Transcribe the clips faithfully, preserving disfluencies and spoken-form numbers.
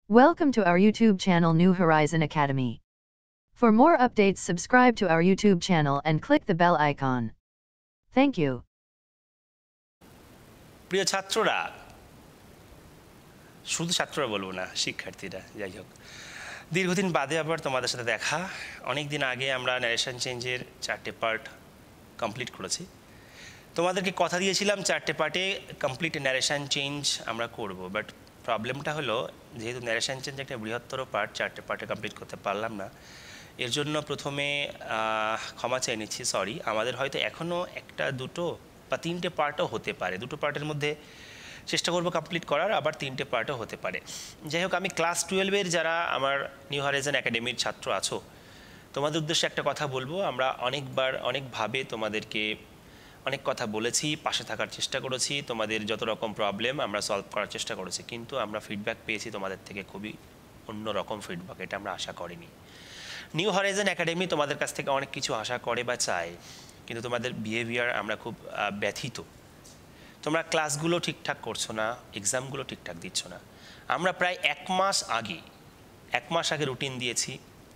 Welcome to our YouTube channel New Horizon Academy. For more updates, subscribe to our YouTube channel and click the bell icon. Thank you. প্রিয় ছাত্ররা, শুধু ছাত্ররা বলবো না, শিক্ষার্থীরা, যাই হোক, দীর্ঘদিন বাদে আবার তোমাদের সাথে দেখা। অনেক দিন আগে আমরা ন্যারেশন চেঞ্জের চারটে পার্ট কমপ্লিট করেছি। তোমাদেরকে কথা দিয়েছিলাম চারটে পার্টে কমপ্লিট ন্যারেশন চেঞ্জ আমরা করব, বাট প্রবলেমটা হলো যেহেতু ন্যারেশন চেঞ্জ একটা বৃহত্তর পার্ট, চারটে পার্টে কমপ্লিট করতে পারলাম না। এর জন্য প্রথমে ক্ষমা চেয়ে নিচ্ছি, সরি। আমাদের হয়তো এখনও একটা দুটো বা তিনটে পার্টও হতে পারে, দুটো পার্টের মধ্যে চেষ্টা করবো কমপ্লিট করার, আবার তিনটে পার্টও হতে পারে। যাই হোক, আমি ক্লাস টুয়েলভের যারা আমার নিউ হরাইজন একাডেমির ছাত্র আছো, তোমাদের উদ্দেশ্যে একটা কথা বলবো। আমরা অনেকবার অনেকভাবে তোমাদেরকে অনেক কথা বলেছি, পাশে থাকার চেষ্টা করেছি, তোমাদের যত রকম প্রবলেম আমরা সলভ করার চেষ্টা করেছি, কিন্তু আমরা ফিডব্যাক পেয়েছি তোমাদের থেকে খুবই অন্য রকম ফিডব্যাক, এটা আমরা আশা করিনি। নিউ হরাইজন একাডেমি তোমাদের কাছ থেকে অনেক কিছু আশা করে বা চায়, কিন্তু তোমাদের বিহেভিয়ার আমরা খুব ব্যথিত। তোমরা ক্লাসগুলো ঠিকঠাক করছো না, এক্সামগুলো ঠিকঠাক দিচ্ছ না। আমরা প্রায় এক মাস আগে এক মাস আগে রুটিন দিয়েছি,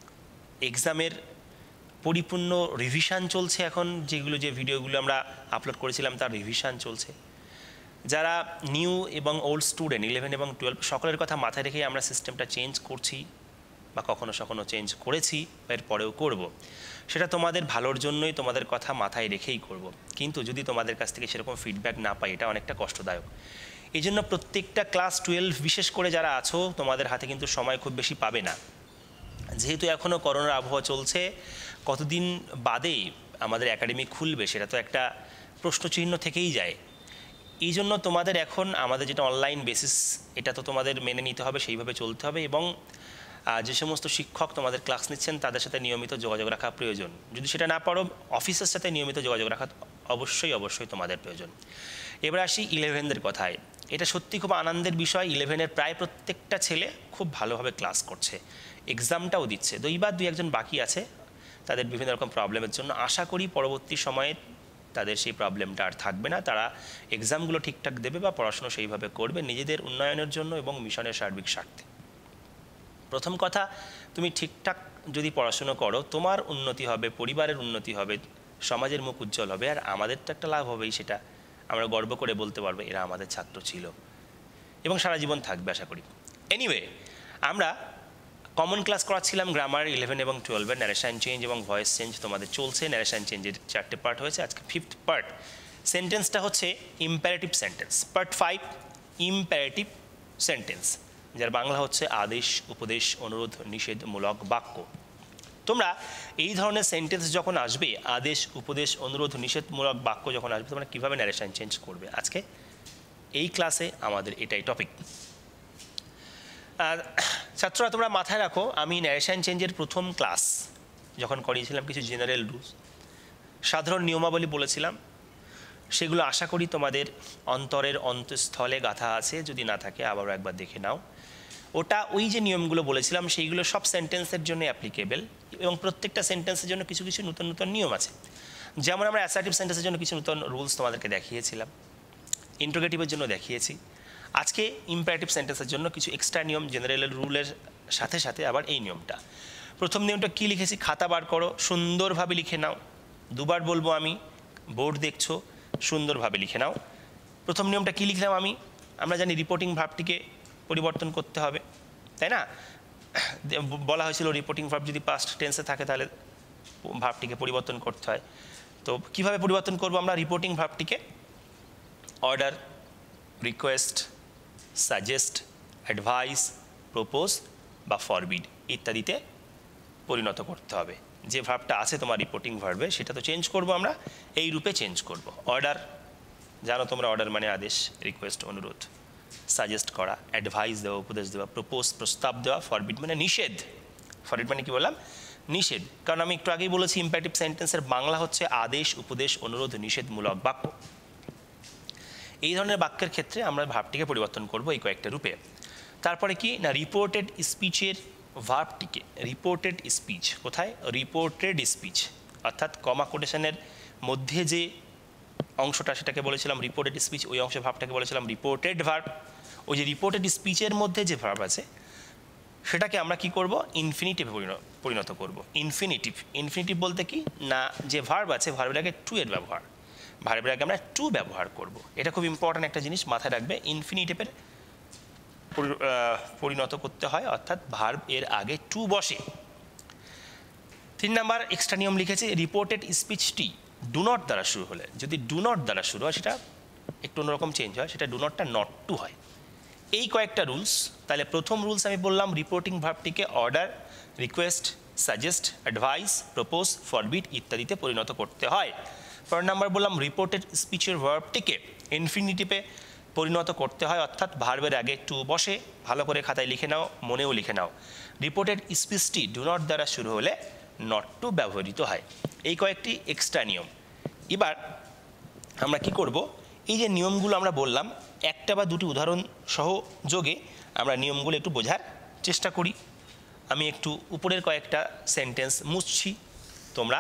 এক্সামের পরিপূর্ণ রিভিশন চলছে। এখন যেগুলো যে ভিডিওগুলো আমরা আপলোড করেছিলাম তার রিভিশন চলছে। যারা নিউ এবং ওল্ড স্টুডেন্ট ইলেভেন এবং টুয়েলভ, সকলের কথা মাথায় রেখেই আমরা সিস্টেমটা চেঞ্জ করছি, বা কখনো কখনো চেঞ্জ করেছি, বা এর পরেও করব। সেটা তোমাদের ভালোর জন্যই, তোমাদের কথা মাথায় রেখেই করব। কিন্তু যদি তোমাদের কাছ থেকে সেরকম ফিডব্যাক না পাই, এটা অনেকটা কষ্টদায়ক। এই জন্য প্রত্যেকটা ক্লাস টুয়েলভ বিশেষ করে যারা আছো, তোমাদের হাতে কিন্তু সময় খুব বেশি পাবে না, যেহেতু এখনও করোনার আবহাওয়া চলছে। কতদিন বাদে আমাদের একাডেমি খুলবে সেটা তো একটা প্রশ্নচিহ্ন থেকেই যায়। এই জন্য তোমাদের এখন আমাদের যেটা অনলাইন বেসিস, এটা তো তোমাদের মেনে নিতে হবে, সেইভাবে চলতে হবে। এবং যে সমস্ত শিক্ষক তোমাদের ক্লাস নিচ্ছেন তাদের সাথে নিয়মিত যোগাযোগ রাখা প্রয়োজন। যদি সেটা না পারো, অফিসের সাথে নিয়মিত যোগাযোগ রাখা অবশ্যই অবশ্যই তোমাদের প্রয়োজন। এবার আসি ইলেভেনদের কথায়। এটা সত্যি খুব আনন্দের বিষয়, ইলেভেনের প্রায় প্রত্যেকটা ছেলে খুব ভালোভাবে ক্লাস করছে, এক্সামটাও দিচ্ছে। দুইবার দুই একজন বাকি আছে তাদের বিভিন্ন রকম প্রবলেমের জন্য। আশা করি পরবর্তী সময়ে তাদের সেই প্রবলেমটা আর থাকবে না, তারা এক্সামগুলো ঠিকঠাক দেবে বা পড়াশুনো সেইভাবে করবে নিজেদের উন্নয়নের জন্য এবং মিশনের সার্বিক স্বার্থে। প্রথম কথা, তুমি ঠিকঠাক যদি পড়াশুনো করো, তোমার উন্নতি হবে, পরিবারের উন্নতি হবে, সমাজের মুখ উজ্জ্বল হবে, আর আমাদের তো একটা লাভ হবেই। সেটা আমরা গর্ব করে বলতে পারবো এরা আমাদের ছাত্র ছিল এবং সারা জীবন থাকবে আশা করি। এনিওয়ে, আমরা কমন ক্লাস করাচ্ছিলাম গ্রামার ইলেভেন এবং টুয়েলভের। ন্যারেশন চেঞ্জ এবং ভয়েস চেঞ্জ তোমাদের চলছে। ন্যারেশন চেঞ্জের চারটে পার্ট হয়েছে, আজকে ফিফথ পার্ট। সেন্টেন্সটা হচ্ছে imperative sentence. Part five, imperative sentence, যার বাংলা হচ্ছে আদেশ, উপদেশ, অনুরোধ, নিষেধমূলক বাক্য। তোমরা এই ধরনের সেন্টেন্স যখন আসবে, আদেশ, উপদেশ, অনুরোধ, নিষেধমূলক বাক্য যখন আসবে, তোমরা কীভাবে ন্যারেশন চেঞ্জ করবে, আজকে এই ক্লাসে আমাদের এটাই টপিক। আর ছাত্ররা, তোমরা মাথায় রাখো, আমি ন্যারেশন চেঞ্জের প্রথম ক্লাস যখন করিয়েছিলাম কিছু জেনারেল রুলস, সাধারণ নিয়মাবলী বলেছিলাম। সেগুলো আশা করি তোমাদের অন্তরের অন্তঃস্থলে গাঁথা আছে, যদি না থাকে আবারও একবার দেখে নাও। ওটা ওই যে নিয়মগুলো বলেছিলাম সেইগুলো সব সেন্টেন্সের জন্য অ্যাপ্লিকেবল, এবং প্রত্যেকটা সেন্টেন্সের জন্য কিছু কিছু নতুন নতুন নিয়ম আছে। যেমন আমরা অ্যাসার্টিভ সেন্টেন্সের জন্য কিছু নতুন রুলস তোমাদেরকে দেখিয়েছিলাম, ইন্টারোগেটিভের জন্য দেখিয়েছি। আজকে ইম্পারেটিভ সেন্টেন্সের জন্য কিছু এক্সট্রা নিয়ম, জেনারেল রুলের সাথে সাথে আবার এই নিয়মটা। প্রথম নিয়মটা কী লিখেছি, খাতা বার করো, সুন্দরভাবে লিখে নাও। দুবার বলবো আমি, বোর্ড দেখছো, সুন্দরভাবে লিখে নাও। প্রথম নিয়মটা কী লিখলাম আমি, আমরা জানি রিপোর্টিং ভার্বটিকে পরিবর্তন করতে হবে, তাই না? বলা হয়েছিল রিপোর্টিং ভার্ব যদি পাস্ট টেন্সে থাকে তাহলে ভার্বটিকে পরিবর্তন করতে হয়। তো কিভাবে পরিবর্তন করব আমরা রিপোর্টিং ভার্বটিকে? Order, request, suggest, advise, propose বা ফরবিড ইত্যাদিতে পরিণত করতে হবে। যে ভার্বটা আছে তোমার রিপোর্টিং ভার্বে, সেটা তো চেঞ্জ করব আমরা, এই রূপে চেঞ্জ করব। অর্ডার, জানো তোমরা অর্ডার মানে আদেশ, রিকোয়েস্ট অনুরোধ, সাজেস্ট করা, অ্যাডভাইস দেওয়া, উপদেশ দেওয়া, প্রপোজ প্রস্তাব দেওয়া, ফরবিড মানে নিষেধ। ফরবিড মানে কি বললাম? নিষেধ। কারণ আমি একটু আগেই বলেছি ইম্পারেটিভ সেন্টেন্সের বাংলা হচ্ছে আদেশ, উপদেশ, অনুরোধ, নিষেধমূলক বাক্য। এই ধরনের বাক্যের ক্ষেত্রে আমরা ভার্বটিকে পরিবর্তন করব এই কয়েকটা রূপে। তারপরে কি না, রিপোর্টেড স্পিচের ভার্বটিকে, রিপোর্টেড স্পিচ কোথায়? রিপোর্টেড স্পিচ, অর্থাৎ কমা কোটেশনের মধ্যে যে অংশটা সেটাকে বলেছিলাম রিপোর্টেড স্পিচ, ওই অংশের ভার্বটাকে বলেছিলাম রিপোর্টেড ভার্ব। ওই যে রিপোর্টেড স্পিচের মধ্যে যে ভার্ব আছে সেটাকে আমরা কি করব, ইনফিনিটিভে পরিণত করব। ইনফিনিটিভ ইনফিনিটিভ বলতে কি না, যে ভার্ব আছে ভার্বের আগে টু এর ব্যবহার, ভার্বের আগে আমরা টু ব্যবহার করব। এটা খুব ইম্পর্ট্যান্ট একটা জিনিস, মাথায় রাখবে। ইনফিনিটিভের পরিণত করতে হয়, অর্থাৎ ভার্ব এর আগে টু বসে। তিন নাম্বার এক্সট্রা নিয়ম লিখেছে, রিপোর্টেড স্পিচটি ডু নট দ্বারা শুরু হলে, যদি ডু নট দ্বারা শুরু হয় সেটা একটু অন্যরকম চেঞ্জ হয়, সেটা ডু নটটা নট টু হয়। এই কয়েকটা রুলস। তাহলে প্রথম রুলস আমি বললাম, রিপোর্টিং ভার্বটিকে order, request, suggest, advise, propose, forbid ইত্যাদিতে পরিণত করতে হয়। পরের নাম্বার বললাম, রিপোর্টেড স্পিচের ভার্বটিকে ইনফিনিটিভে পরিণত করতে হয়, অর্থাৎ ভার্বের আগে টু বসে। ভালো করে খাতায় লিখে নাও, মনেও লিখে নাও। রিপোর্টেড স্পিচটি ডু নট দ্বারা শুরু হলে নট টু ব্যবহৃত হয়। এই কয়েকটি এক্সট্রা নিয়ম। এবার আমরা কি করব, এই যে নিয়মগুলো আমরা বললাম, একটা বা দুটি উদাহরণ সহ যোগে আমরা নিয়মগুলো একটু বোঝার চেষ্টা করি। আমি একটু উপরের কয়েকটা সেন্টেন্স মুছছি, তোমরা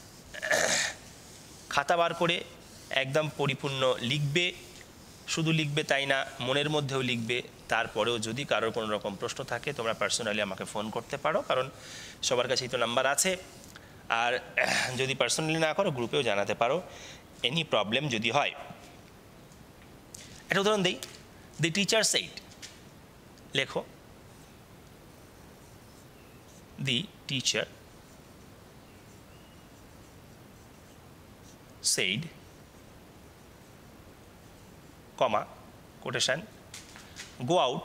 খাতা বার করে একদম পরিপূর্ণ লিখবে। শুধু লিখবে তাই না, মনের মধ্যেও লিখবে। তারপরেও যদি কারোর কোনো রকম প্রশ্ন থাকে তোমরা পার্সোনালি আমাকে ফোন করতে পারো, কারণ সবার কাছেই তো নাম্বার আছে। আর যদি পার্সোনালি না করো গ্রুপেও জানাতে পারো এনি প্রবলেম যদি হয়। একটা উদাহরণ দিই, দি টিচার সেইড, লেখো, the teacher said, comma, quotation, go out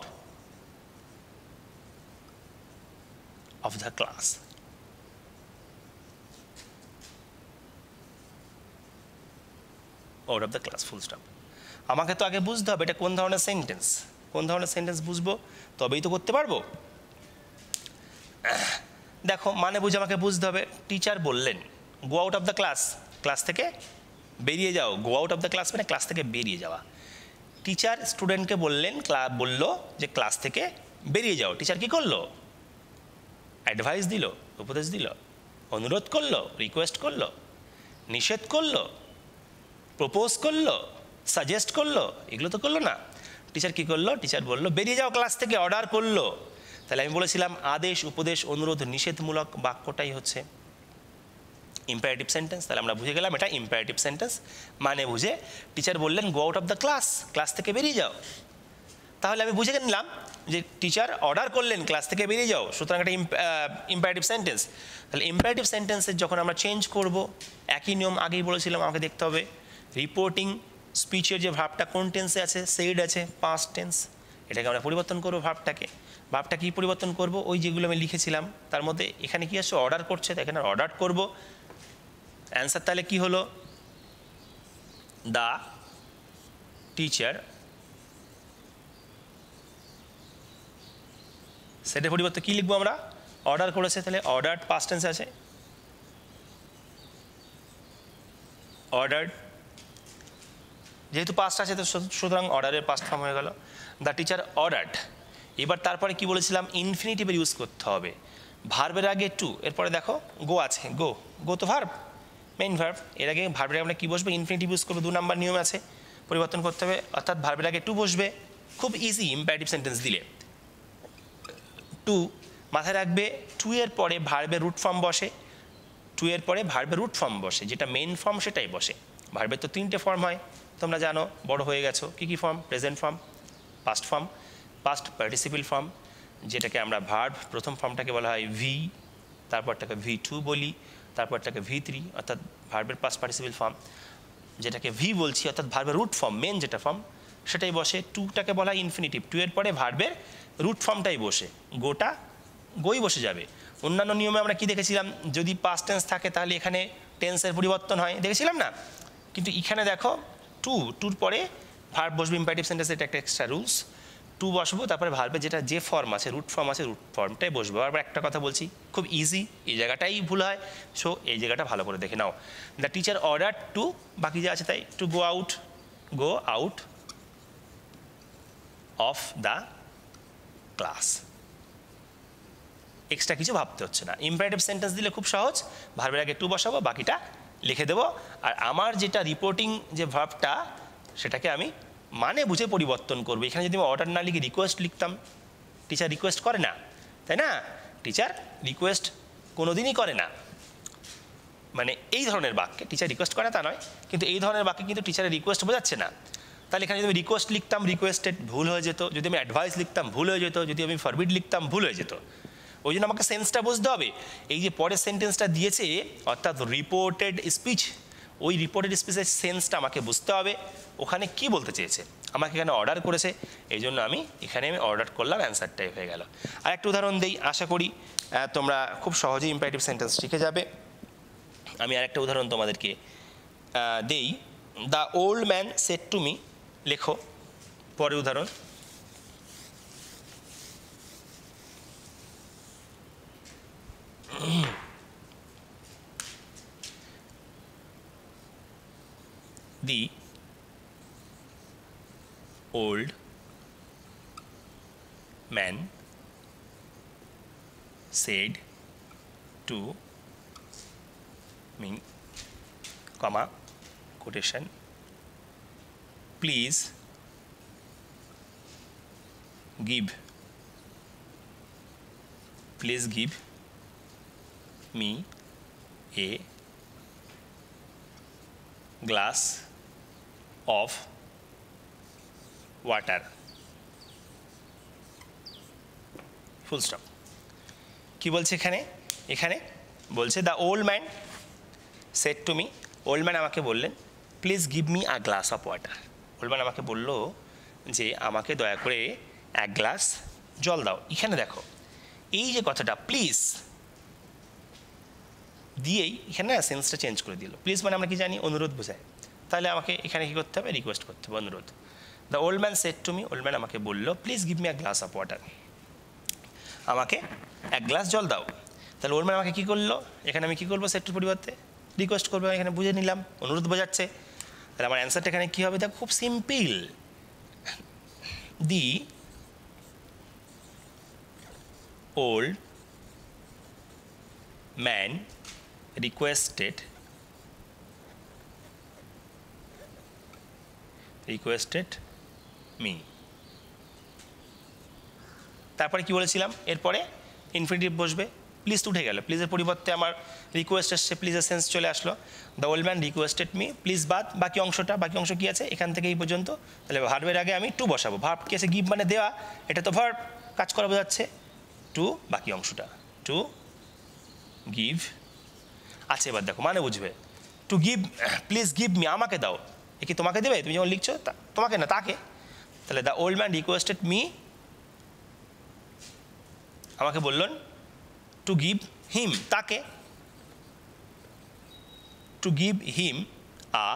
of the class. Out of the class, full stop. আমাকে তো আগে বুঝতে হবে এটা কোন ধরনের সেন্টেন্স, কোন ধরনের সেন্টেন্স বুঝবো তবেই তো করতে পারবো। দেখো মানে বুঝে আমাকে বুঝতে হবে। টিচার বললেন go out of the class, class থেকে বেরিয়ে যাও। Go out of the class মানে ক্লাস থেকে বেরিয়ে যাওয়া। টিচার স্টুডেন্টকে বললেন, বলল যে ক্লাস থেকে বেরিয়ে যাও। টিচার কি করলো, অ্যাডভাইস দিল, উপদেশ দিল, অনুরোধ করলো, রিকোয়েস্ট করলো, নিষেধ করলো, প্রপোজ করলো, সাজেস্ট করলো, এগুলো তো করলো না। টিচার কি করলো, টিচার বললো বেরিয়ে যাও ক্লাস থেকে, অর্ডার করলো। তাহলে আমি বলেছিলাম আদেশ, উপদেশ, অনুরোধ, নিষেধমূলক বাক্যটাই হচ্ছে ইম্পারেটিভ সেন্টেন্স। তাহলে আমরা বুঝে গেলাম এটা ইম্পারেটিভ সেন্টেন্স। মানে বুঝে টিচার বললেন go out of the class, class থেকে বেরিয়ে যাও। তাহলে আমি বুঝে নিলাম যে টিচার অর্ডার করলেন ক্লাস থেকে বেরিয়ে যাও, সুতরাং একটা ইম্পারেটিভ সেন্টেন্স। তাহলে ইম্পারেটিভ সেন্টেন্সের যখন আমরা চেঞ্জ করব, একই নিয়ম আগেই বলেছিলাম, আমাকে দেখতে হবে রিপোর্টিং স্পিচের যে ভার্বটা কোন টেন্সে আছে, সেইড আছে, পাস্ট টেন্স। এটাকে আমরা পরিবর্তন করবো ভার্বটাকে। ভার্বটা কি পরিবর্তন করব, ওই যেগুলো আমি লিখেছিলাম তার মধ্যে এখানে কি আসছে, অর্ডার করছে, তাই এখানে অর্ডার করব। অ্যান্সার তাহলে কি হলো, দ্য টিচার, সেটা পরিবর্তে কি লিখবো আমরা, অর্ডার করেছে, তাহলে অর্ডার পাস্ট টেন্স আছে, অর্ডার যেহেতু পাস্ট আছে তো সুতরাং অর্ডারের পাস্ট ফর্ম হয়ে গেল, দ্য টিচার অর্ডার্ড। এবার তারপরে কি বলেছিলাম, ইনফিনিটিভের ইউজ করতে হবে। ভার্বের আগে টু, এরপরে দেখো গো আছে, গো, গো তো ভার্ব, মেইন ভার্ব। এর আগে ভার্বের আমরা কী বসবে, ইনফিনিটিভ ইউজ করবো। দু নাম্বার নিয়ম আছে, পরিবর্তন করতে হবে, অর্থাৎ ভার্বের আগে টু বসবে। খুব ইজি ইম্পারেটিভ সেন্টেন্স দিলে। টু মাথায় রাখবে, টু এর পরে ভার্বের রুট ফর্ম বসে, টু এর পরে ভার্বের রুট ফর্ম বসে, যেটা মেইন ফর্ম সেটাই বসে। ভার্বের তো তিনটে ফর্ম হয়, তোমরা জানো, বড় হয়ে গেছো। কী কী form, present form, past form, past participle form, যেটাকে আমরা ভার্ব প্রথম ফর্মটাকে বলা হয় ভি, তারপরটাকে ভি টু বলি, তারপরটাকে ভি থ্রি অর্থাৎ ভার্বের পাস্ট পার্টিসিপল ফর্ম, যেটাকে ভি বলছি অর্থাৎ ভার্বের রুট ফর্ম, মেন যেটা ফর্ম সেটাই বসে। টুটাকে বলা হয় ইনফিনিটিভ, টু এর পরে ভার্বের রুট ফর্মটাই বসে, গোটা গোই বসে যাবে। অন্যান্য নিয়মে আমরা কি দেখেছিলাম, যদি পাস্ট টেন্স থাকে তাহলে এখানে টেন্সের পরিবর্তন হয়, দেখেছিলাম না। কিন্তু এখানে দেখো টু, টুর পরে ভার্ব বসবে ইম্পারেটিভ সেন্টেন্সে, এটা একটা এক্সট্রা রুলস। টু বসবো, তারপরে ভার্বে যেটা যে ফর্ম আছে, রুট ফর্ম আছে, রুট ফর্মটাই বসবো। আবার একটা কথা বলছি, খুব ইজি, এই জায়গাটাই ভুল হয়, সো এই জায়গাটা ভালো করে দেখে নাও। দ্য টিচার অর্ডার টু, বাকি যা আছে তাই, to go out, go out of the class. Extra কিছু ভাবতে হচ্ছে না। ইম্পারেটিভ সেন্টেন্স দিলে খুব সহজ, ভার্বের আগে টু বসাবো, বাকিটা লিখে দেবো। আর আমার যেটা রিপোর্টিং যে ভার্বটা, সেটাকে আমি মানে বুঝে পরিবর্তন করবো। এখানে যদি আমি অর্ডার না লিখে রিকোয়েস্ট লিখতাম, টিচার রিকোয়েস্ট করে না, তাই না? টিচার রিকোয়েস্ট কোনোদিনই করে না, মানে এই ধরনের বাক্যে টিচার রিকোয়েস্ট করে না তা নয়, কিন্তু এই ধরনের বাক্যে কিন্তু টিচারের রিকোয়েস্ট বোঝাচ্ছে না। তাহলে এখানে যদি আমি রিকোয়েস্ট লিখতাম রিকোয়েস্টেড ভুল হয়ে যেত, যদি আমি অ্যাডভাইস লিখতাম ভুল হয়ে যেত, যদি আমি ফরবিড লিখতাম ভুল হয়ে যেত। ওই জন্য আমাকে সেন্সটা বুঝতে হবে। এই যে পরের সেন্টেন্সটা দিয়েছে অর্থাৎ রিপোর্টেড স্পিচ, ওই রিপোর্টেড স্পিচের সেন্সটা আমাকে বুঝতে হবে, ওখানে কি বলতে চেয়েছে। আমাকে এখানে অর্ডার করেছে, এই জন্য আমি এখানে আমি অর্ডার করলাম, অ্যান্সারটাই হয়ে গেল। আর একটা উদাহরণ দিই, আশা করি তোমরা খুব সহজেই ইম্পারেটিভ সেন্টেন্স শিখে যাবে। আমি আরেকটা উদাহরণ তোমাদেরকে দেই। The old man said to me, লেখো পরে উদাহরণ। The old man said to me, comma, quotation, please give, please give me a glass of water, full stop। কি বলছে এখানে? এখানে বলছে the old man said to me, old man আমাকে বললেন, please give me a glass of water. Old man আমাকে বলল যে আমাকে দয়া করে এক গ্লাস জল দাও। এখানে দেখো এই যে কথাটা প্লিজ দিয়েই এখানে না সেন্সটা চেঞ্জ করে দিল। প্লিজ মানে আমরা কি জানি? অনুরোধ বোঝায়। তাহলে আমাকে এখানে কী করতে হবে? রিকোয়েস্ট করতে হবে, অনুরোধ। The old man said to me, old man আমাকে বললো please give me a glass of water, আমাকে এক গ্লাস জল দাও। তাহলে ওল্ড ম্যান আমাকে কী করলো? এখানে আমি কী করবো? সেটটার পরিবর্তে রিকোয়েস্ট করবো, এখানে বুঝে নিলাম অনুরোধ বোঝাচ্ছে। তাহলে আমার অ্যান্সারটা এখানে কী হবে? দেখো খুব simple. The old man requested requested me। তারপরে কি বলেছিলাম? এরপরে ইনফিনিটিভ বসবে, প্লিজ উঠে গেল, প্লিজের পরিবর্তে আমার রিকোয়েস্ট এসছে, প্লিজের সেন্স চলে আসলো। The old man requested me, please বাদ বাকি অংশটা, বাকি অংশ কি আছে এখান থেকে এই পর্যন্ত। তাহলে ভার্বের আগে আমি টু বসাবো। ভার্ব কি আছে? গিভ মানে দেওয়া, এটা তো ভার্ব, কাজ করা বোঝাচ্ছে। টু বাকি অংশটা, টু গিভ। আচ্ছা এবার দেখো মানে বুঝবে। To give, please give me, আমাকে দাও। এ কি তোমাকে দেবে? তুমি যখন লিখছো তোমাকে না, তাকে। তাহলে the old man requested me, আমাকে বললেন টু গিভ হিম, তাকে, to give him a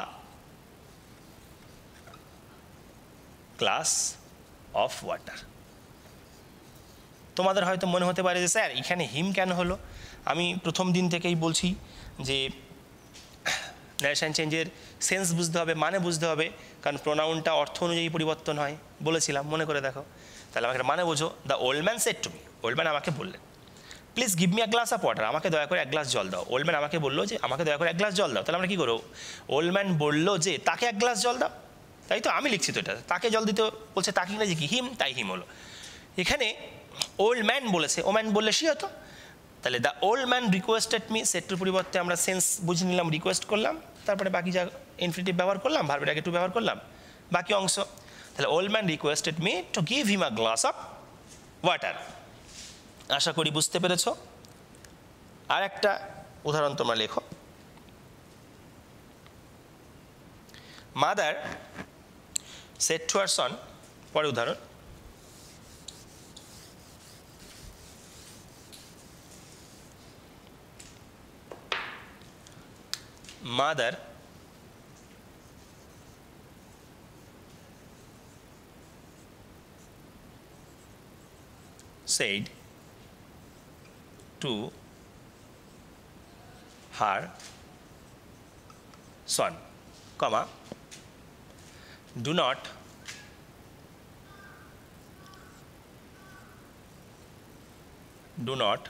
glass of water. তোমাদের হয়তো মনে হতে পারে যে স্যার এখানে হিম কেন হলো? আমি প্রথম দিন থেকেই বলছি যে ন্যারেশন চেঞ্জের সেন্স বুঝতে হবে, মানে বুঝতে হবে, কারণ প্রোনাউনটা অর্থ অনুযায়ী পরিবর্তন হয়, বলেছিলাম, মনে করে দেখো। তাহলে আমাকে মানে বোঝো। The old man said to me, old man আমাকে বললেন please give me a glass of water, আমাকে দয়া করে এক গ্লাস জল দাও। ওল্ড ম্যান আমাকে বললো যে আমাকে দয়া করে এক গ্লাস জল দাও। তাহলে আমরা কী করবো? ওল্ড ম্যান বললো যে তাকে এক গ্লাস জল দাও, তাই তো? আমি লিখছি তো এটা, তাকে জল দিতে বলছে, তাকে ইংরেজি কি? হিম, তাই হিম হলো। এখানে ওল্ড ম্যান বলেছে, ও ম্যান বললে সে হতো। তাহলে the old man requested me, সেটের পরিবর্তে আমরা সেন্স বুঝে নিলাম, রিকোয়েস্ট করলাম, তারপরে বাকি যা ইনফিনিটিভ ব্যবহার করলাম, ভার্বের আগে টু ব্যবহার করলাম, বাকি অংশ। তাহলে old man requested me to give him a glass of water. আশা করি বুঝতে পেরেছ। আর একটা উদাহরণ তোমরা লেখো। Mother said to her son, পরে উদাহরণ, mother said to her son, comma, do not do not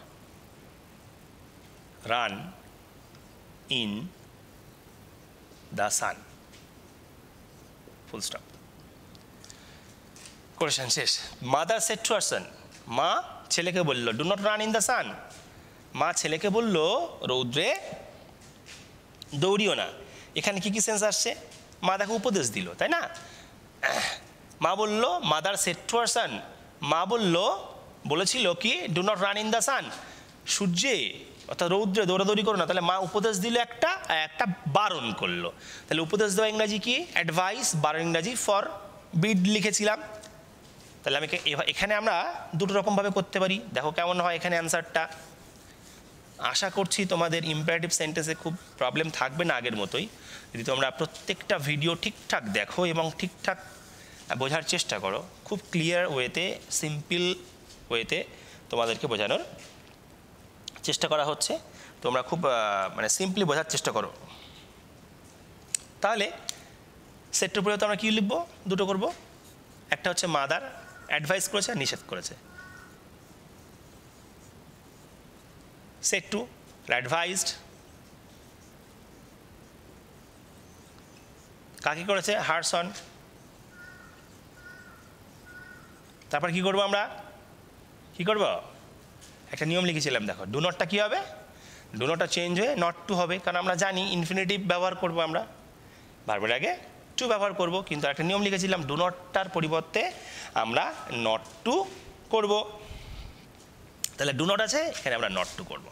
run in the sun, full stop। Question শেষ। Mother said to her son, মা ছেলেকে বলল do not run in the sun, মা ছেলেকে বলল রৌদ্রে দৌড়িও না। এখানে কি কি সেন্স আসছে? মা তাকে উপদেশ দিল, তাই না? মা বলল mother said to her son, মা বলল বলেছিল কি do not run in the sun, সূর্যে অর্থাৎ রৌদ্রে দৌড়াদৌড়ি করো না। তাহলে মা উপদেশ দিল একটা, আর একটা বারণ করলো। তাহলে উপদেশ দেওয়া ইংরাজি কি? অ্যাডভাইস, বারণ ইংরাজি ফর বিড লিখেছিলাম। তাহলে আমি এখানে আমরা দুটো রকমভাবে করতে পারি, দেখো কেমন হয় এখানে অ্যান্সারটা। আশা করছি তোমাদের ইম্পারেটিভ সেন্টেন্সে খুব প্রবলেম থাকবে না আগের মতোই, যদি তোমরা প্রত্যেকটা ভিডিও ঠিকঠাক দেখো এবং ঠিকঠাক বোঝার চেষ্টা করো। খুব ক্লিয়ার ওয়েতে, সিম্পল ওয়েতে তোমাদেরকে বোঝানোর চেষ্টা করা হচ্ছে। তোমরা খুব মানে সিম্পলি বোঝার চেষ্টা করো। তাহলে সেটটার উপরে তো আমরা কী লিখবো? দুটো করব। একটা হচ্ছে মাদার অ্যাডভাইস করেছে, নিষেধ করেছে। সেট টু অ্যাডভাইসড, কাকে করেছে? হার সন। তারপর কি করব আমরা? কি করব? একটা নিয়ম লিখেছিলাম, দেখো ডু নটটা কী হবে? ডু নটটা চেঞ্জ হয়ে নট টু হবে, কারণ আমরা জানি ইনফিনিটিভ ব্যবহার করব আমরা, ভার্বের আগে টু ব্যবহার করব। কিন্তু একটা নিয়ম লিখেছিলাম, ডু নটটার পরিবর্তে আমরা নট টু করব। তাহলে ডু নট আছে, এখানে আমরা নট টু করব,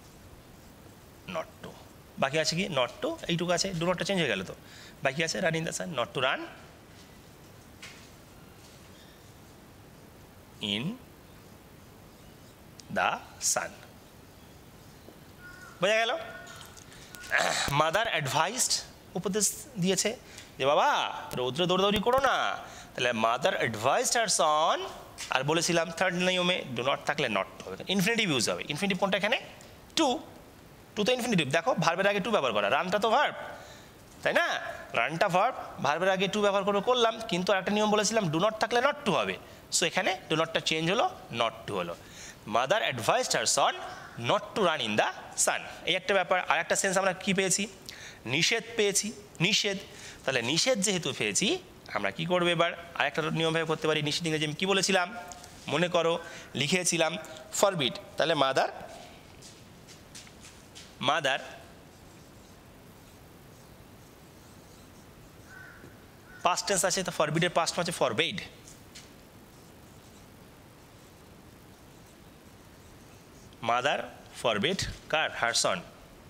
নট টু। বাকি আছে কি? নট টু, এইটুকু আছে। ডু নটটা চেঞ্জ হয়ে গেল তো, বাকি আছে run in the sun, not to run in the sun. বোঝা গেল? মাদার অ্যাডভাইসড, উপদেশ দিয়েছে যে বাবা রৌদ্র দৌড়দৌড়ি করো না। তাহলে মাদার অ্যাডভাইসড হার সন, আর বলেছিলাম থার্ড নিয়মে ডু নট থাকলে নট হবে, ইনফিনিটিভ ইউজ হবে। ইনফিনিটিভ কোনটা এখানে? টু। টু তো ইনফিনিটিভ, দেখো ভার্বের আগে টু ব্যবহার করা। রানটা তো ভার্ব, তাই না? রানটা ভার্ব, ভার্বের আগে টু ব্যবহার করে করলাম। কিন্তু একটা নিয়ম বলেছিলাম ডু নট থাকলে নট টু হবে। সো এখানে ডু নটটা চেঞ্জ হলো, নট টু হলো। Mother advised her son not to run in the sun, এই একটা ব্যাপার। আর একটা সেন্স আমরা কী পেয়েছি? নিষেধ পেয়েছি, নিষেধ। তাহলে নিষেধ যেহেতু পেয়েছি, আমরা কি করবো এবার? আর একটা নিয়মভাবে করতে পারি। নিষেধ ইংরেজি আমি কী বলেছিলাম? মনে করো লিখেছিলাম ফরবিড। তাহলে মাদার মাদার পাস্ট টেন্স আছে, তো ফরবিডের পাস্ট আছে ফরবেড। মাদার ফরবেড কার? Her son,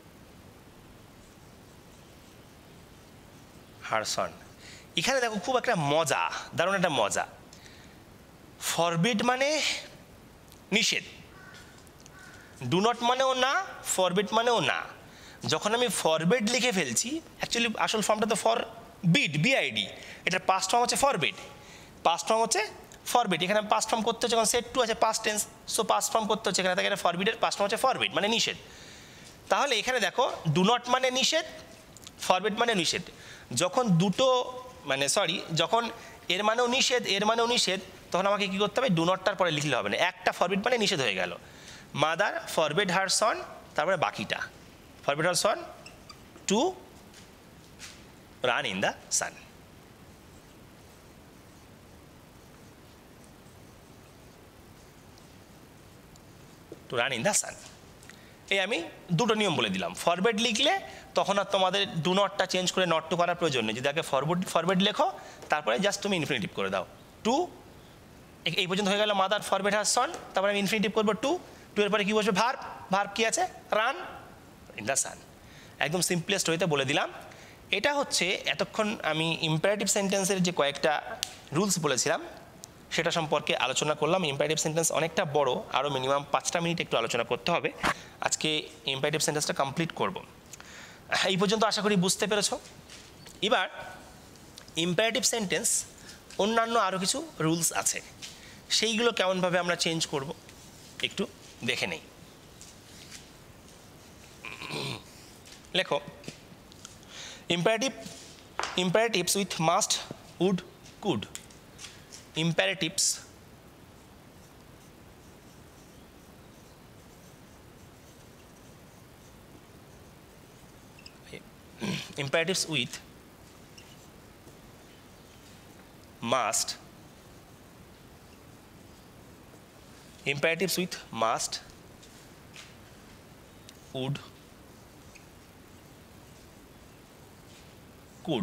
her son. এখানে দেখো খুব একটা মজা, দারুণ একটা মজা। ফরবিড মানে নিষেধ, ডু নট মানেও না, ফরবিড মানেও না। যখন আমি ফরবিড লিখে ফেলছি, অ্যাকচুয়ালি আসল ফর্মটা তো ফর বিড, বিআইডি, এটার পাস্ট ফর্ম হচ্ছে ফরবিড, পাস্ট ফর্ম হচ্ছে ফরবিড। এখানে পাস্ট ফর্ম করতে হচ্ছে, কারণ সেট টু আছে past tense, so past form করতে হচ্ছে এখানে। তাকে এটা ফরবিডের পাস্ট ফর্ম হচ্ছে ফরবিড, মানে নিষেধ। তাহলে এখানে দেখো ডু নট মানে নিষেধ, ফরবিড মানে নিষেধ। যখন দুটো মানে সরি যখন এর মানেও নিষেধ, এর মানেও নিষেধ, তখন আমাকে কী করতে হবে? ডু নটটার পরে লিখলে হবে না, একটা ফরবিড মানে নিষেধ হয়ে গেল। মাদার ফরবিড হার সন, তারপরে বাকিটা forbid her son to run in the sun. To run in the sun, এই আমি দুটো নিয়ম বলে দিলাম। ফরওয়ার্ড লিখলে তখন আর তোমাদের ডু নটটা চেঞ্জ করে নট টু করার প্রয়োজন নেই। যদি আগে ফরওয়ার্ড ফরওয়ার্ড লেখো, তারপরে জাস্ট তুমি ইনফিনিটিভ করে দাও। টু এই পর্যন্ত হয়ে গেল মাদার ফরওয়ার্ড হার সন, তারপরে আমি ইনফিনিটিভ করবো টু। টু এর পরে কী বসবে? ভার্ব, ভার্ব কী আছে? Run in the sun. একদম সিম্পলেস্ট ওয়েতে বলে দিলাম। এটা হচ্ছে এতক্ষণ আমি ইম্পারেটিভ সেন্টেন্সের যে কয়েকটা রুলস বলেছিলাম সেটা সম্পর্কে আলোচনা করলাম। ইম্পারেটিভ সেন্টেন্স অনেকটা বড়, আরও মিনিমাম পাঁচটা মিনিট একটু আলোচনা করতে হবে। আজকে ইম্পারেটিভ সেন্টেন্সটা কমপ্লিট করব। এই পর্যন্ত আশা করি বুঝতে পেরেছ। এবার ইম্পারেটিভ সেন্টেন্স অন্যান্য আরও কিছু রুলস আছে, সেইগুলো কেমনভাবে আমরা চেঞ্জ করব একটু দেখে নেই। লেখো imperative imperatives with must, would, could. Imperatives imperatives with must, imperatives with must, would, could.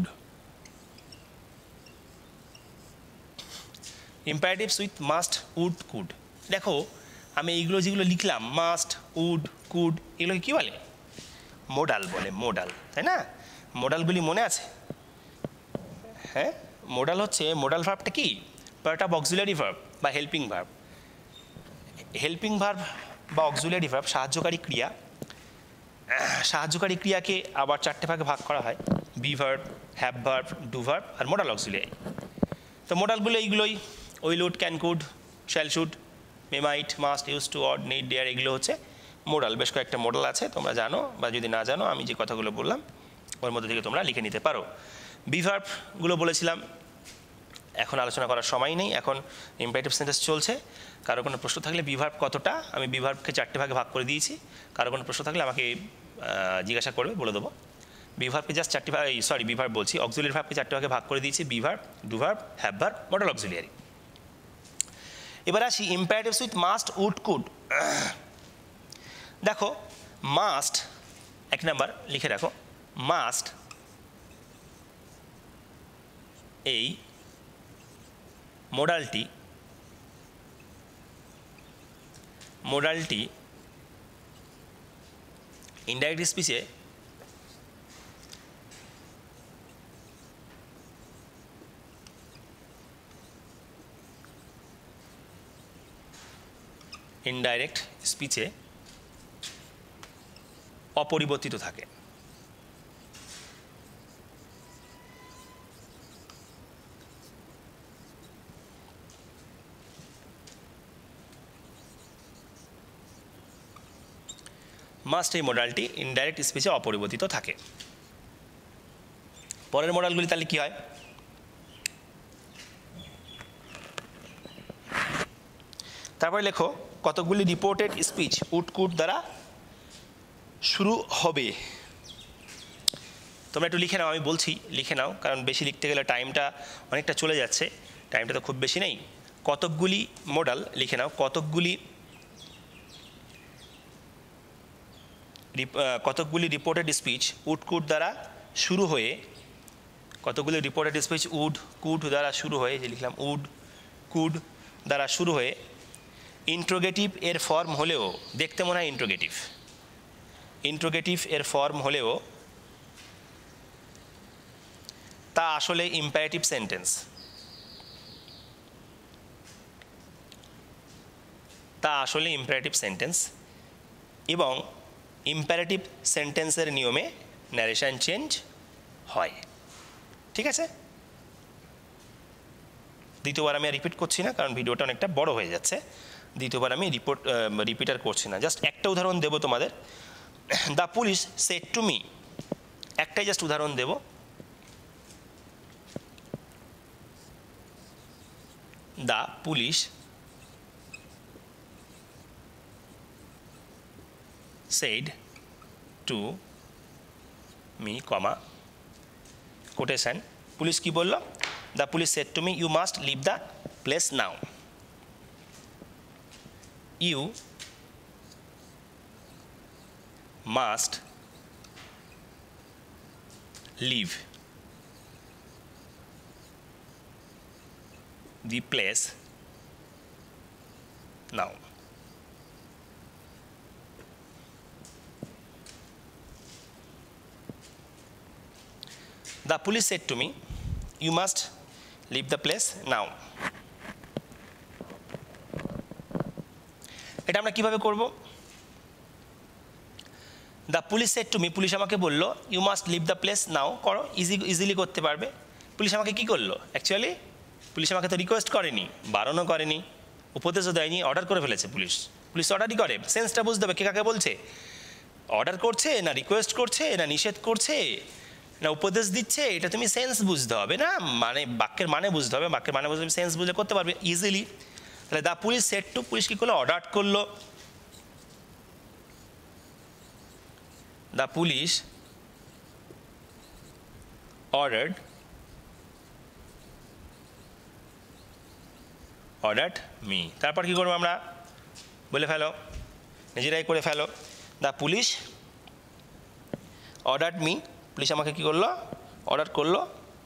Imperatives with must, would, could. দেখো আমি এইগুলো যেগুলো লিখলাম মাস্ট, উড, কুড, এগুলোকে কী বলে? মোডাল বলে, মোডাল, তাই না? মোডালগুলি মনে আছে? হ্যাঁ, মোডাল হচ্ছে, মোডাল ভার্বটা কি? পার্ট অফ অক্সিলারি ভার্ব বা হেল্পিং ভার্ব। হেল্পিং ভার্ব বা অক্সিলারি ভার্ব সাহায্যকারী ক্রিয়া। সাহায্যকারী ক্রিয়াকে আবার চারটে ভাগে ভাগ করা হয়, be verb, have verb, do verb আর মোডাল অক্সিলারি। তো মোডালগুলো এইগুলোই, will, would, can, could, shall, should, may, might, must, use to, ought, need, dare, এগুলো হচ্ছে মোডাল। বেশ কয়েকটা মোডাল আছে, তোমরা জানো, বা যদি না জানো আমি যে কথাগুলো বললাম ওর মধ্যে থেকে তোমরা লিখে নিতে পারো। বি ভার্বগুলো বলেছিলাম, এখন আলোচনা করার সময় নেই, এখন ইম্পারেটিভ সেন্টেন্স চলছে। কারো কোনো প্রশ্ন থাকলে বি ভার্ব কতটা, আমি বি ভার্বকে চারটে ভাগে ভাগ করে দিয়েছি। কারো কোনো প্রশ্ন থাকলে আমাকে জিজ্ঞাসা করবে, বলে দেবো। বি ভার্বকে জাস্ট চারটি ভাগ, সরি বি ভার্ব বলছি, অক্সিলিয়ারি ভার্বকে চারটে ভাগে ভাগ করে দিয়েছি, be verb, do verb, have verb, modal auxiliary. এবার আসি imperatives with must, would, could. দেখো মাস্ট, এক নাম্বার লিখে রাখো, মাস্ট এই মোডালটি মোডালটি ইনডাইরেক্ট স্পিচে ইনডাইরেক্ট স্পিচে অপরিবর্তিত থাকে। মাস্ট এই মডালটি ইনডাইরেক্ট স্পিচে অপরিবর্তিত থাকে। পরের মডালগুলি তাহলে কি হয়? তারপরে লেখো কতগুলি রিপোর্টেড স্পিচ উড, কুড দ্বারা শুরু হবে। তোমরা একটু লিখে নাও, আমি বলছি লিখে নাও, কারণ বেশি লিখতে গেলে টাইমটা অনেকটা চলে যাচ্ছে, টাইমটা তো খুব বেশি নেই। কতকগুলি মডাল লিখে নাও, কতকগুলি কতকগুলি রিপোর্টেড স্পিচ উড, কুড দ্বারা শুরু হয়ে, কতগুলি রিপোর্টেড স্পিচ উড, কুড দ্বারা শুরু হয়ে, যে লিখলাম উড, কুড দ্বারা শুরু হয়ে ইন্ট্রোগেটিভ এর ফর্ম হলেও, দেখতে মনে হয় ইন্ট্রোগেটিভ, ইন্ট্রোগেটিভ এর ফর্ম হলেও তা আসলে ইম্পারেটিভ সেন্টেন্স, তা আসলে ইম্পারেটিভ সেন্টেন্স এবং ইম্পারেটিভ সেন্টেন্সের নিয়মে ন্যারেশন চেঞ্জ হয়। ঠিক আছে, দ্বিতীয়বার আমি আর রিপিট করছি না, কারণ ভিডিওটা অনেকটা বড় হয়ে যাচ্ছে। দ্বিতীয়বার আমি রিপোর্ট রিপিটার করছি না, জাস্ট একটা উদাহরণ দেব তোমাদের। The police said to me, একটাই জাস্ট উদাহরণ দেব। The police said to me, comma, quotation, police কি বলল? The police said to me, you must leave the place now. You must leave the place now. The police said to me, you must leave the place now. এটা আমরা কিভাবে করব? The police said to me, police আমাকে বলল, you must leave the place now, করো, easy easily করতে পারবে। Police আমাকে কি করলো? অ্যাকচুয়ালি পুলিশ আমাকে তো রিকোয়েস্ট করেনি, বারণও করেনি, উপদেশও দেয়নি, অর্ডার করে ফেলেছে পুলিশ। পুলিশ অর্ডারই করে, সেন্সটা বুঝতে হবে কে কাকে বলছে। অর্ডার করছে না রিকোয়েস্ট করছে না নিষেধ করছে না উপদেশ দিচ্ছে, এটা তুমি সেন্স বুঝতে হবে না, মানে বাক্যের মানে বুঝতে হবে। বাক্যের মানে বুঝতে সেন্স বুঝলে করতে পারবে ইজিলি। তাহলে the police said to, police কী করলো? অর্ডার করলো। The police ordered ordered me. তারপর কী করবো আমরা? বলে ফেলো, নিজেরাই করে ফেলো। The police ordered me, police আমাকে কি করলো, অর্ডার করলো,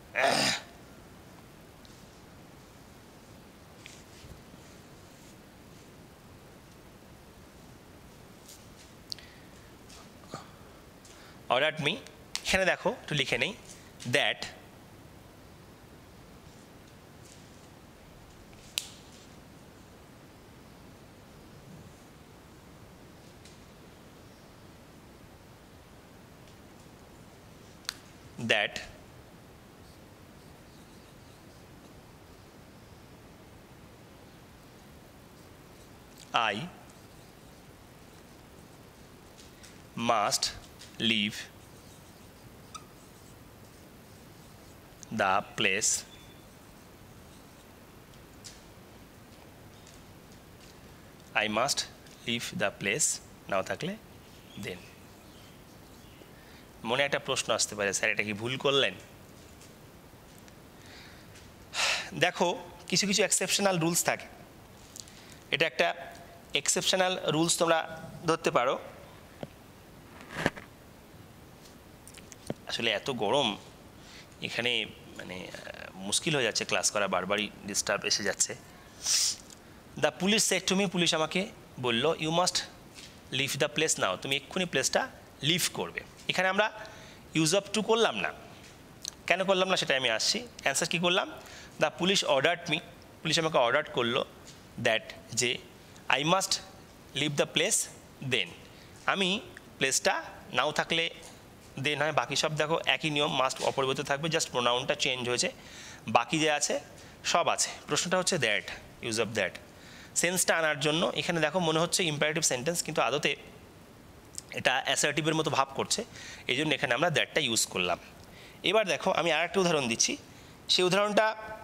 অর্ডারড মি। এখানে দেখো একটু লিখে নেই, that that I must leave the place I must leave the place now থাকলে দেন। মনে একটা প্রশ্ন আসতে পারে, স্যার এটা কি ভুল করলেন? দেখো কিছু কিছু এক্সেপশনাল রুলস থাকে, এটা একটা এক্সেপশনাল রুলস তোমরা ধরতে পারো। আসলে এত গরম এখানে মানে মুশকিল হয়ে যাচ্ছে ক্লাস করা, বারবারই ডিস্টার্ব এসে যাচ্ছে। The police said to me, police আমাকে বলল, you must leave the place now, তুমি এক্ষুনি প্লেসটা লিভ করবে। এখানে আমরা ইউজ অফ টু করলাম না, কেন করলাম না সেটা আমি আসছি। অ্যান্সার কী করলাম, the police ordered me, police আমাকে অর্ডার করলো, দ্যাট যে I must leave the place then, আমি প্লেসটা নাও থাকলে দেন হয়, বাকি সব দেখো একই নিয়ম, মাস্ট অপরিবর্তিত থাকবে, জাস্ট প্রোনাউনটা চেঞ্জ হয়েছে, বাকি যে আছে সব আছে। প্রশ্নটা হচ্ছে দ্যাট, ইউজ অফ দ্যাট সেন্সটা আনার জন্য। এখানে দেখো মনে হচ্ছে ইম্পারেটিভ সেন্টেন্স, কিন্তু আদতে এটা অ্যাসার্টিভের মতো ভাব করছে, এই জন্য এখানে আমরা দ্যাটটা ইউজ করলাম। এবার দেখো আমি আর একটা উদাহরণ দিচ্ছি, সেই উদাহরণটা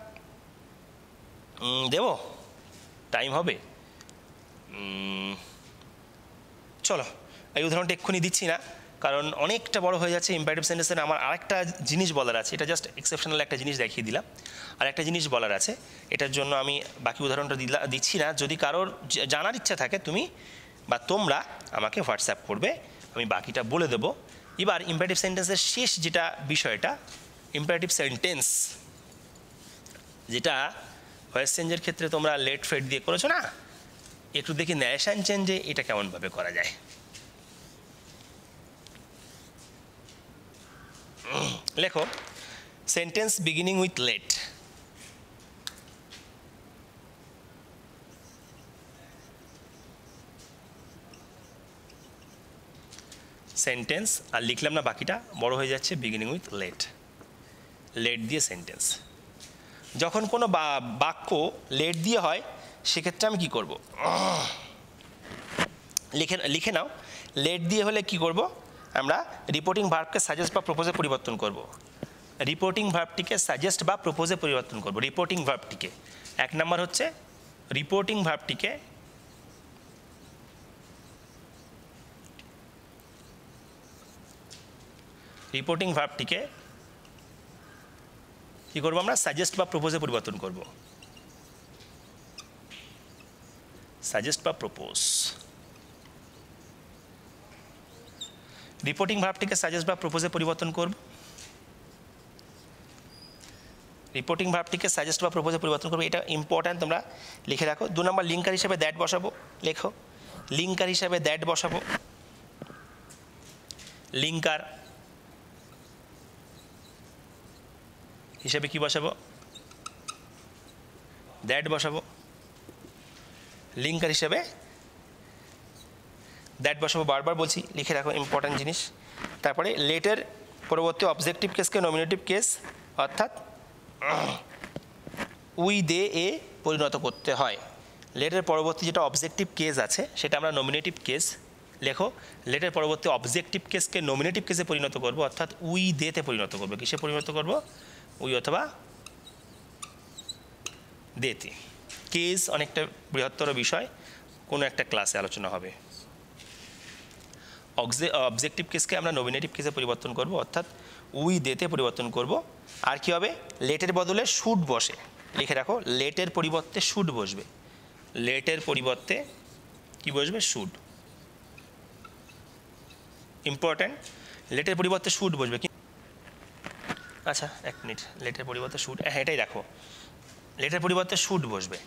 দেব, টাইম হবে, চলো এই উদাহরণটা এক্ষুনি দিচ্ছি না, কারণ অনেকটা বড় হয়ে যাচ্ছে। ইম্পারেটিভ সেন্টেন্সের আমার আরেকটা জিনিস বলার আছে, এটা জাস্ট এক্সেপশনাল একটা জিনিস দেখিয়ে দিলাম, আর একটা জিনিস বলার আছে, এটার জন্য আমি বাকি উদাহরণটা দিচ্ছি না। যদি কারোর জানার ইচ্ছা থাকে তুমি বা তোমরা আমাকে হোয়াটসঅ্যাপ করবে, আমি বাকিটা বলে দেবো। এবার ইম্পারেটিভ সেন্টেন্সের শেষ যেটা বিষয়টা, ইম্পারেটিভ সেন্টেন্স যেটা ভয়েস চেঞ্জের ক্ষেত্রে তোমরা লেট ফেট দিয়ে করেছো না, একটু দেখি ন্যারেশন চেঞ্জে এটা কেমনভাবে করা যায়। লেখো sentence beginning with let, sentence আর লিখলাম না, বাকিটা বড় হয়ে যাচ্ছে, বিগিনিং উইথ লেট, লেট দিয়ে সেন্টেন্স। যখন কোনো বাক্য লেট দিয়ে হয় সেক্ষেত্রে আমি কি করব, লিখে লিখে নাও, লেট দিয়ে হলে কি করব, আমরা রিপোর্টিং ভার্বকে সাজেস্ট বা প্রপোজে পরিবর্তন করব। রিপোর্টিং ভার্বটিকে সাজেস্ট বা প্রপোজে পরিবর্তন করব। রিপোর্টিং ভার্বটিকে এক নম্বর হচ্ছে রিপোর্টিং ভার্বটিকে রিপোর্টিং ভার্বটিকে কী করবো আমরা, সাজেস্ট বা প্রপোজে পরিবর্তন করব। সাজেস্ট বা প্রপোজ, রিপোর্টিং ভার্বটিকে সাজেস্ট বা প্রপোজে পরিবর্তন করব। রিপোর্টিং ভার্বটিকে সাজেস্ট বা প্রপোজে পরিবর্তন করবো, এটা ইম্পর্ট্যান্ট, তোমরা লিখে রাখো। দু নম্বর লিঙ্কার হিসাবে দ্যাট বসাবো, লেখো লিঙ্কার হিসাবে দ্যাট বসাবো, লিঙ্কার হিসাবে কি বসাবো, দ্যাট বসাবো, লিঙ্কার হিসাবে দ্যাট বসাবো, বারবার বলছি লিখে রাখো, ইম্পর্ট্যান্ট জিনিস। তারপরে লেটের পরবর্তী অবজেক্টিভ কেসকে নমিনেটিভ কেস অর্থাৎ উই দে এ পরিণত করতে হয়। লেটের পরবর্তী যেটা অবজেক্টিভ কেস আছে সেটা আমরা নমিনেটিভ কেস, লেখো লেটের পরবর্তী অবজেক্টিভ কেসকে নমিনেটিভ কেসে পরিণত করব, অর্থাৎ উই দেতে পরিণত করব। কিসে পরিণত করব, উই অথবা দেতে। কেস অনেকটা বৃহত্তর বিষয়, কোনো একটা ক্লাসে আলোচনা হবে। অবজেক্টিভ কেসকে আমরা নমিনেটিভ কেসে পরিবর্তন করব, অর্থাৎ উই দেতে পরিবর্তন করব। আর কি হবে, লেটের বদলে শুড বসে, লিখে রাখো লেটের পরিবর্তে শুড বসবে, লেটের পরিবর্তে কি বসবে শুড ইম্পর্টেন্ট লেটের পরিবর্তে শুড বসবে কি আচ্ছা এক মিনিট লেটের পরিবর্তে শুড হ্যাঁ এটাই রাখো লেটের পরিবর্তে শুড বসবে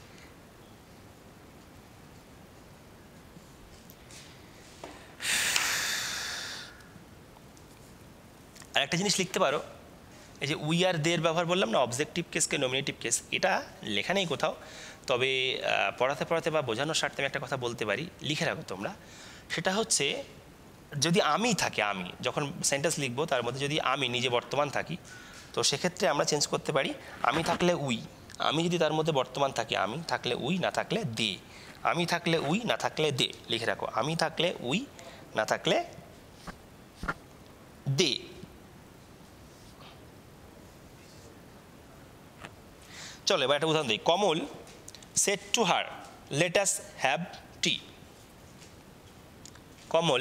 আর একটা জিনিস লিখতে পারো এই যে উই আর দের ব্যবহার বললাম না অবজেক্টিভ কেসকে নমিনেটিভ কেস এটা লেখা নেই কোথাও তবে পড়াতে পড়াতে বা বোঝানোর স্বার্থে আমি একটা কথা বলতে পারি লিখে রাখো তোমরা সেটা হচ্ছে যদি আমি থাকি আমি যখন সেন্টেন্স লিখবো তার মধ্যে যদি আমি নিজে বর্তমান থাকি তো সেক্ষেত্রে আমরা চেঞ্জ করতে পারি আমি থাকলে উই আমি যদি তার মধ্যে বর্তমান থাকি আমি থাকলে উই না থাকলে দে আমি থাকলে উই না থাকলে দে লিখে রাখো আমি থাকলে উই না থাকলে দে চলো এবার একটা উদাহরণ দিই কমল said to her let us have tea Kamal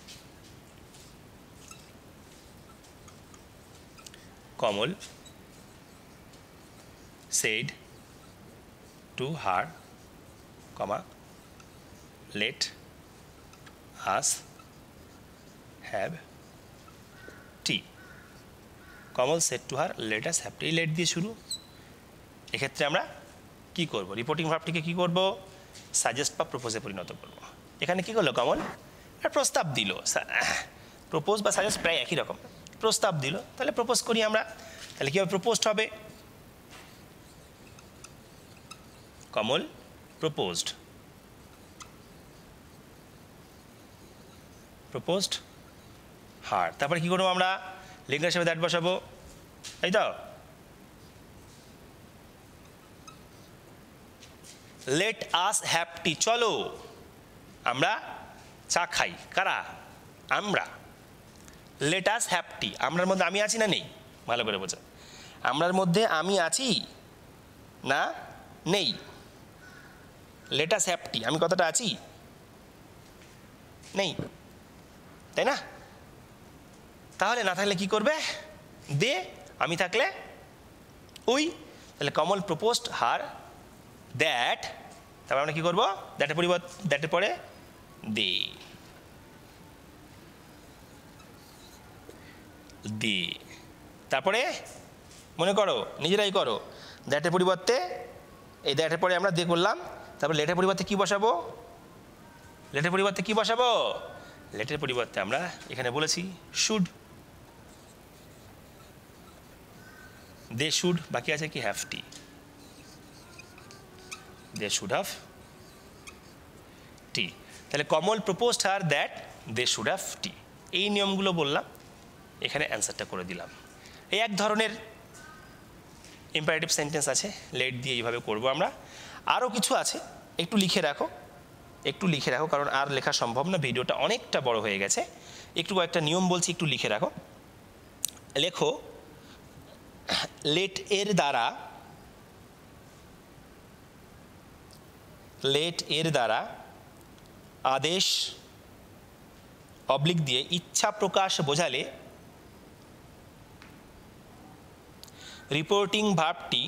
Kamal said to her comma let us have tea Kamal said to her let us have tea let দিয়ে শুরু এক্ষেত্রে আমরা কি করব রিপোর্টিং ভার্বটিকে কি করব সাজেস্ট বা প্রপোজে পরিণত করব এখানে কি করলো কমল একটা প্রস্তাব দিল প্রপোজ বা সাজেস্ট প্রায় একই রকম প্রস্তাব দিল তাহলে প্রপোজ করি আমরা তাহলে কীভাবে প্রপোজড হবে কমল প্রপোজড প্রপোজড হার তারপরে কি করবো আমরা লিঙ্গার হিসেবে দ্যাট বসাবো তাই তো লেট আস হ্যাভ টি চলো আমরা চা খাই কারা আমরা লেট আস হ্যাভ টি আমরার মধ্যে আমি আছি না নেই ভালো করে বোঝা আমরার মধ্যে আমি আছি না নেই লেট আস হ্যাভ টি আমি কতটা আছি নেই তাই না তাহলে না থাকলে কি করবে দে আমি থাকলে উই তাহলে কমল প্রপোজড হার দ্যাট তারপর আমরা কী করবো দ্যাটের পরিবর্তে দ্যাটের পরে দে দে তারপরে মনে করো নিজেরাই করো দ্যাটের পরিবর্তে এই দ্যাটের পরে আমরা দে করলাম তারপর লেটের পরিবর্তে কি বসাবো লেটের পরিবর্তে কি বসাবো লেটের পরিবর্তে আমরা এখানে বলেছি শুড দে শুড বাকি আছে কি have tea they should have tea তাহলে Kamal proposed her that they should have tea এই নিয়মগুলো বললাম এখানে অ্যান্সারটা করে দিলাম এই এক ধরনের ইম্পারেটিভ সেন্টেন্স আছে লেট দিয়ে এইভাবে করব আমরা আরও কিছু আছে একটু লিখে রাখো একটু লিখে রাখো কারণ আর লেখা সম্ভব না ভিডিওটা অনেকটা বড় হয়ে গেছে একটু কয়েকটা নিয়ম বলছি একটু লিখে রাখো লেখো লেট এর দ্বারা লেট এর দ্বারা আদেশ অবলিক দিয়ে ইচ্ছা প্রকাশ বোঝালে রিপোর্টিং ভার্বটি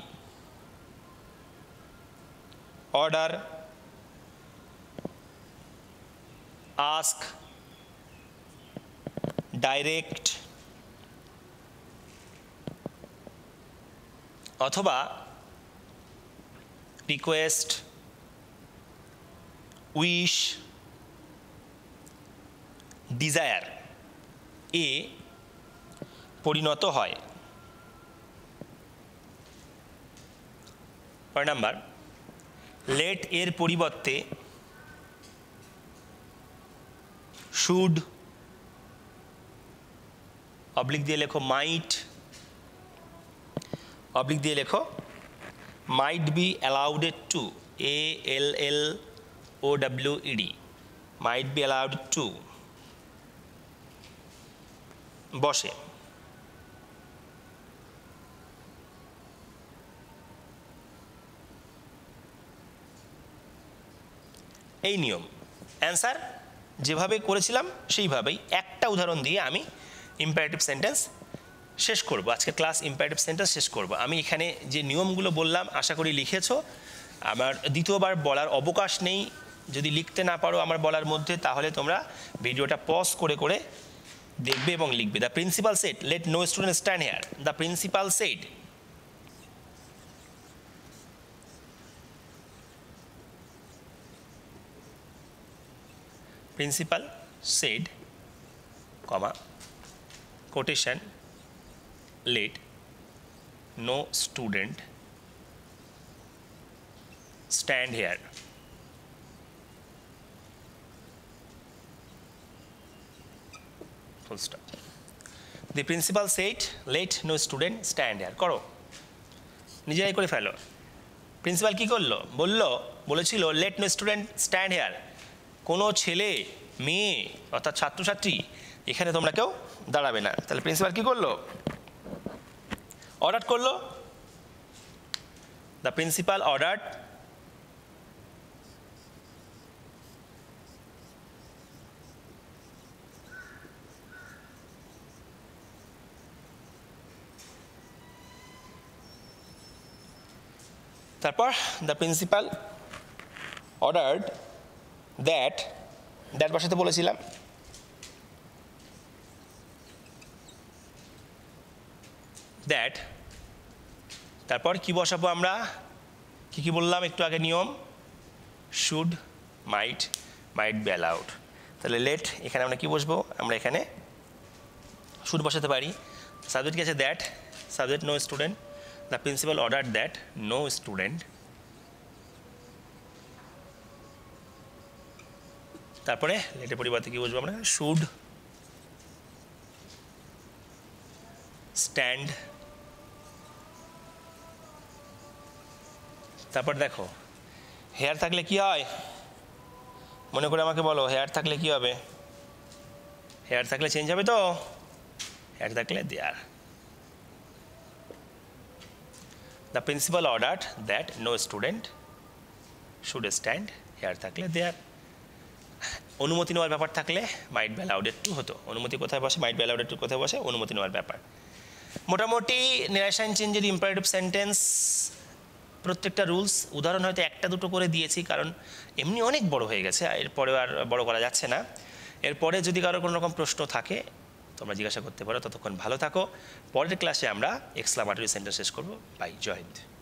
অর্ডার আস্ক ডাইরেক্ট অথবা রিকোয়েস্ট উইশ ডিজায়ার এ পরিণত হয় ছয় নাম্বার লেট এর পরিবর্তে শুড অবলিক দিয়ে লেখো মাইট অবলিক দিয়ে লেখো might be allowed to A L L O W E D might be allowed to বসে এই নিয়ম অ্যান্সার যেভাবে করেছিলাম সেইভাবেই একটা উদাহরণ দিয়ে আমি ইম্পারেটিভ সেন্টেন্স শেষ করব আজকে ক্লাস ইম্পারেটিভ সেন্টেন্স শেষ করব আমি এখানে যে নিয়মগুলো বললাম আশা করি লিখেছো আমার দ্বিতীয়বার বলার অবকাশ নেই যদি লিখতে না পারো আমার বলার মধ্যে তাহলে তোমরা ভিডিওটা পজ করে করে দেখবে এবং লিখবে। The principal said let no student stand here. The principal said principal said comma quotation let no student stand here. Full stop. The principal said let no student stand here. করো নিজেরাই করে ফেলো। Principal কি করলো? বললো বলেছিল let no student stand here. কোনো ছেলে মেয়ে অর্থাৎ ছাত্রছাত্রী এখানে তোমরা কেউ দাঁড়াবে না। তাহলে প্রিন্সিপাল কি করলো? অর্ডার করলো। দ্য প্রিন্সিপাল অর্ডার তারপর the principal ordered that that বসাতে বলেছিলাম। দ্যাট তারপর কি বসাবো আমরা? কি কি বললাম একটু আগে নিয়ম? Should, might, might be allowed. তাহলে লেট এখানে আমরা কি বসবো? আমরা এখানে শুড বসাতে পারি। সাবজেক্ট কি আছে? That. Subject no student. The principal order that no student. তারপরে লেটের পরিবর্তে কি বসবো আমরা? Should stand. তারপর দেখো হেয়ার থাকলে কি হয়? মনে করে আমাকে বলো হেয়ার থাকলে কি হবে? হেয়ার থাকলে চেঞ্জ হবে তো? হেয়ার থাকলে there. The principal order that no student should stand. Here থাকলে দেয়ার। অনুমতি নেওয়ার ব্যাপার থাকলে মাইট বি অ্যালাউডেড টু হতো। অনুমতি কোথায় বসে? মাইট বি অ্যালাউডেড টু কোথায় বসে? অনুমতি নেওয়ার ব্যাপার। মোটামুটি নারেশন চেঞ্জের ইম্পারেটিভ সেন্টেন্স প্রত্যেকটা রুলস উদাহরণ হয়তো একটা দুটো করে দিয়েছি, কারণ এমনি অনেক বড় হয়ে গেছে, এরপরে আর বড় করা যাচ্ছে না। এরপরে যদি কারো কোনো রকম প্রশ্ন থাকে তোমরা জিজ্ঞাসা করতে পারো। ততক্ষণ ভালো থাকো। পরের ক্লাসে আমরা এক্সক্লামেটরি সেন্টেন্স শেষ করবো। বাই, জয় হিন্দ।